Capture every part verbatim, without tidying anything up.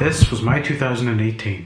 This was my two thousand eighteen.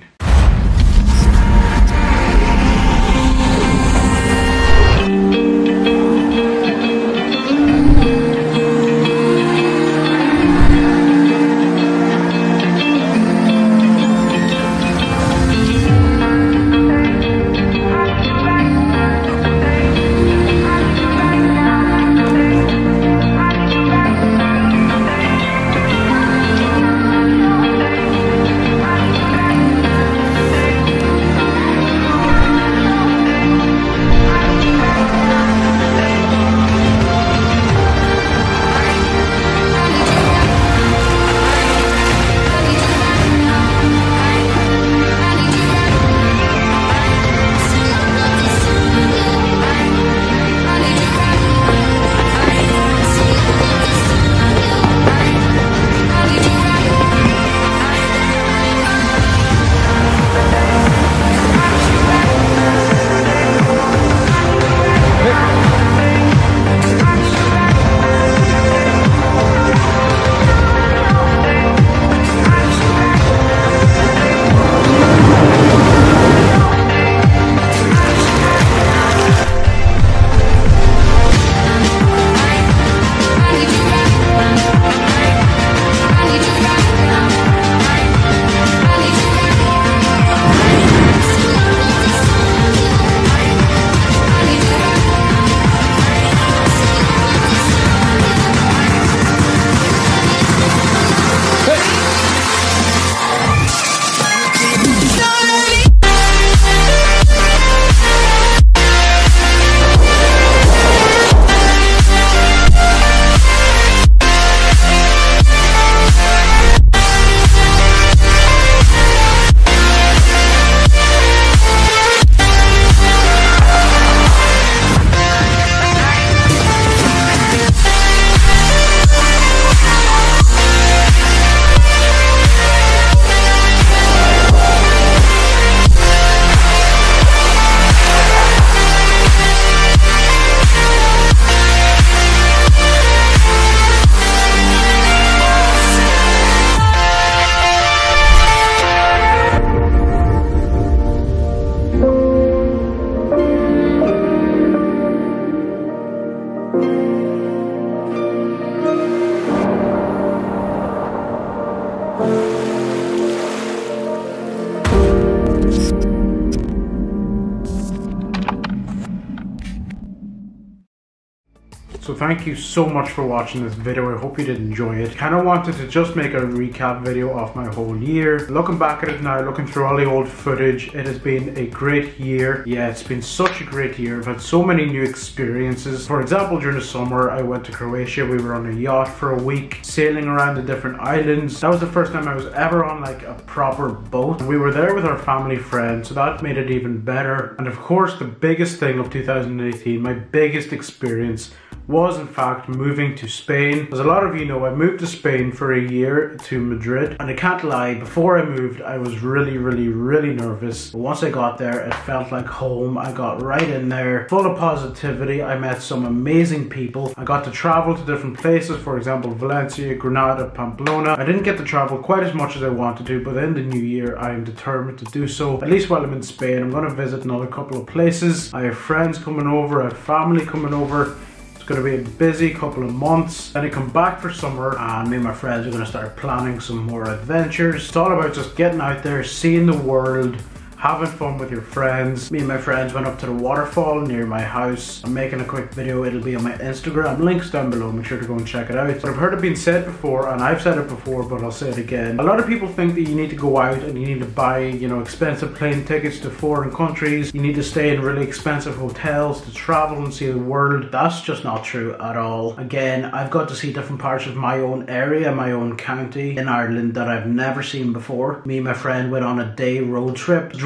So thank you so much for watching this video. I hope you did enjoy it. Kind of wanted to just make a recap video of my whole year. Looking back at it now, looking through all the old footage, it has been a great year. Yeah, it's been such a great year. I've had so many new experiences. For example, during the summer, I went to Croatia. We were on a yacht for a week, sailing around the different islands. That was the first time I was ever on like a proper boat. We were there with our family friends, so that made it even better. And of course, the biggest thing of two thousand eighteen, my biggest experience, was in fact moving to Spain. As a lot of you know, I moved to Spain for a year to Madrid, and I can't lie, before I moved I was really really really nervous, but once I got there it felt like home. I got right in there, full of positivity. I met some amazing people. I got to travel to different places, for example Valencia, Granada, Pamplona. I didn't get to travel quite as much as I wanted to, but in the new year I am determined to do so. At least while I'm in Spain, I'm going to visit another couple of places. I have friends coming over, I have family coming over. It's going to be a busy couple of months. Then I come back for summer and me and my friends are going to start planning some more adventures. It's all about just getting out there, seeing the world, having fun with your friends. Me and my friends went up to the waterfall near my house. I'm making a quick video. It'll be on my Instagram. Links down below. Make sure to go and check it out. But I've heard it being said before, and I've said it before, but I'll say it again. A lot of people think that you need to go out and you need to buy, you know, expensive plane tickets to foreign countries. You need to stay in really expensive hotels to travel and see the world. That's just not true at all. Again, I've got to see different parts of my own area, my own county in Ireland that I've never seen before. Me and my friend went on a day road trip. It was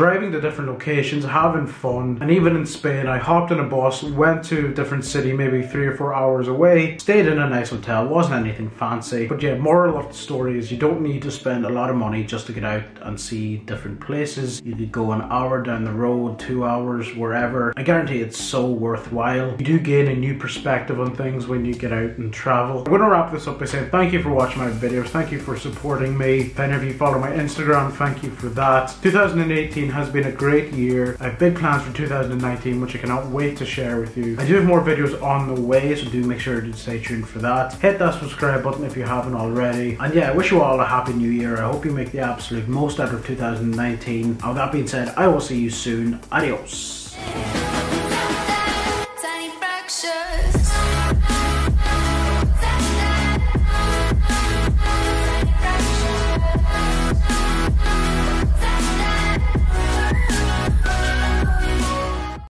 driving to different locations, having fun, and even in Spain I hopped in a bus, went to a different city maybe three or four hours away, stayed in a nice hotel, wasn't anything fancy. But yeah, moral of the story is you don't need to spend a lot of money just to get out and see different places. You could go an hour down the road, two hours, wherever. I guarantee it's so worthwhile. You do gain a new perspective on things when you get out and travel. I'm going to wrap this up by saying thank you for watching my videos, thank you for supporting me. If any of you follow my Instagram, thank you for that. two thousand eighteen has been a great year. I have big plans for two thousand nineteen which I cannot wait to share with you. I do have more videos on the way, so do make sure to stay tuned for that. Hit that subscribe button if you haven't already. And yeah, I wish you all a happy new year. I hope you make the absolute most out of two thousand nineteen. And with that being said, I will see you soon. Adios.